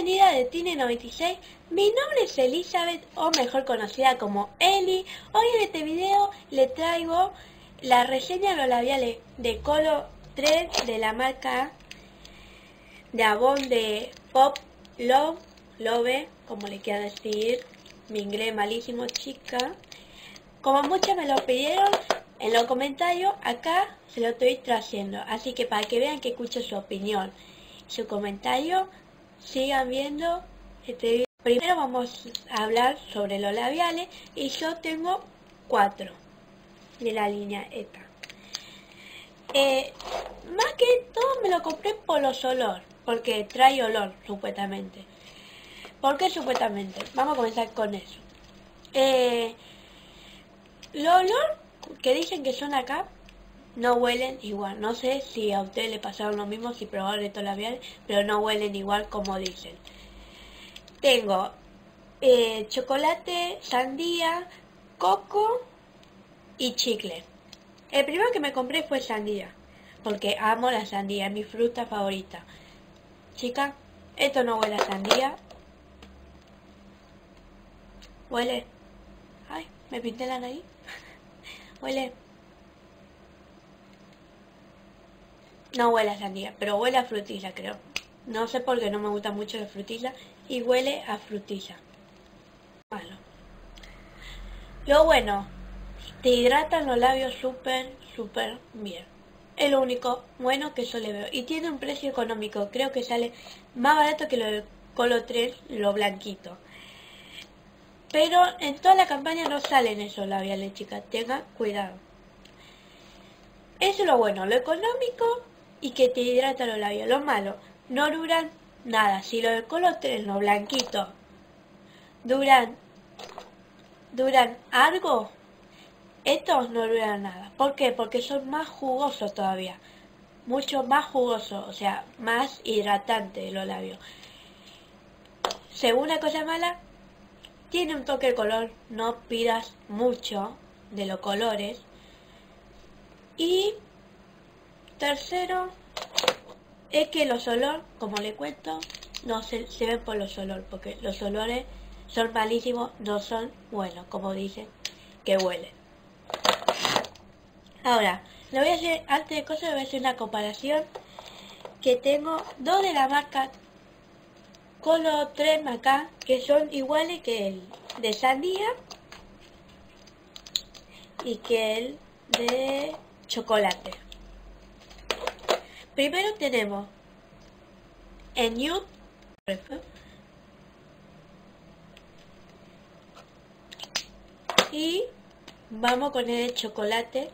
bienvenida de Tine96, mi nombre es Elizabeth, o mejor conocida como Eli. Hoy en este video le traigo la reseña de los labiales de Color 3 de la marca de Avon de Pop Love, como le quiero decir, mi inglés malísimo, chica. Como muchos me lo pidieron en los comentarios, acá se lo estoy trayendo, así que para que vean que escucho su opinión, su comentario, sigan viendo este video. Primero vamos a hablar sobre los labiales y yo tengo 4 de la línea esta. Más que todo me lo compré por los olor, porque trae olor supuestamente. ¿Por qué supuestamente? Vamos a comenzar con eso. Los olor que dicen que son acá no huelen igual. No sé si a ustedes les pasaron lo mismo si probaron estos labiales, pero no huelen igual como dicen. Tengo chocolate, sandía, coco y chicle. El primero que me compré fue sandía, porque amo la sandía, es mi fruta favorita. Chica, esto no huele a sandía. Huele. Ay, me pinté la nariz. Huele. No huele a sandía, pero huele a frutilla, creo. No sé por qué no me gusta mucho la frutilla y huele a frutilla. Malo. Lo bueno, te hidratan los labios súper bien. Es lo único bueno que yo le veo. Y tiene un precio económico, creo que sale más barato que lo del Color 3, lo blanquito. Pero en toda la campaña no salen esos labiales, chicas, tengan cuidado. Eso es lo bueno, lo económico y que te hidrata los labios. Lo malo, no duran nada. Si lo del Color 3, lo blanquito, duran algo, estos no duran nada. ¿Por qué? Porque son más jugosos todavía. Mucho más jugosos, o sea, más hidratantes los labios. Segunda cosa mala, tiene un toque de color, no pidas mucho de los colores. Y tercero, es que los olores, como le cuento, no se ven por los olores, porque los olores son malísimos, no son buenos, como dicen que huelen. Ahora, le voy a hacer, antes de cosas, le voy a hacer una comparación que tengo dos de la marca Color 3 acá, que son iguales que el de sandía y que el de chocolate. Primero tenemos el Nude y vamos con el chocolate.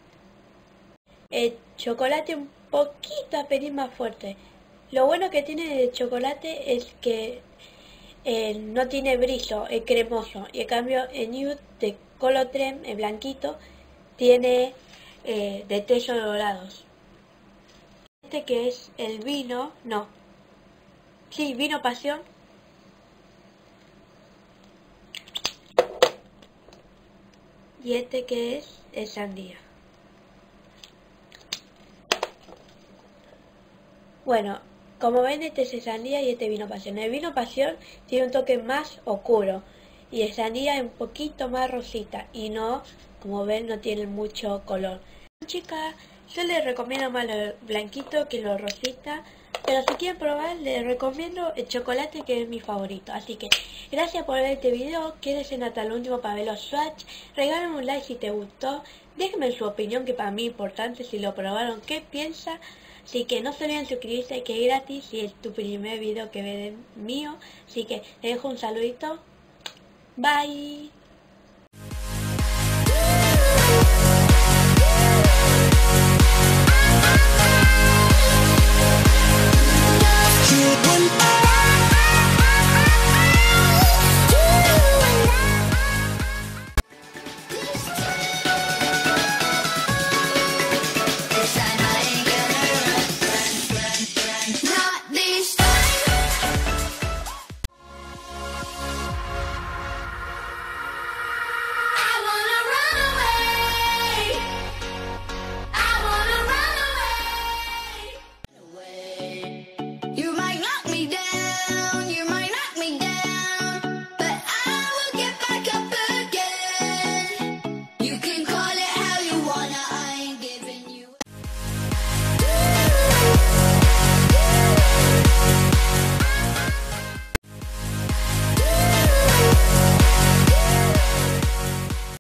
El chocolate un poquito apenas más fuerte. Lo bueno que tiene el chocolate es que no tiene brillo, es cremoso. Y en cambio el Nude de Color 3, el blanquito, tiene destellos dorados. Este que es el vino, no. Sí, vino pasión. Y este que es el sandía. Bueno, como ven, este es el sandía y este vino pasión. El vino pasión tiene un toque más oscuro y el sandía es un poquito más rosita y no, como ven, no tiene mucho color. Chicas, yo les recomiendo más lo blanquito que lo rosita, pero si quieren probar les recomiendo el chocolate, que es mi favorito. Así que gracias por ver este video, quédense hasta el último para ver los swatch, regálame un like si te gustó, déjenme su opinión, que para mí es importante, si lo probaron, qué piensa. Así que no se olviden suscribirse, que es gratis si es tu primer video que ven mío. Así que les dejo un saludito. Bye.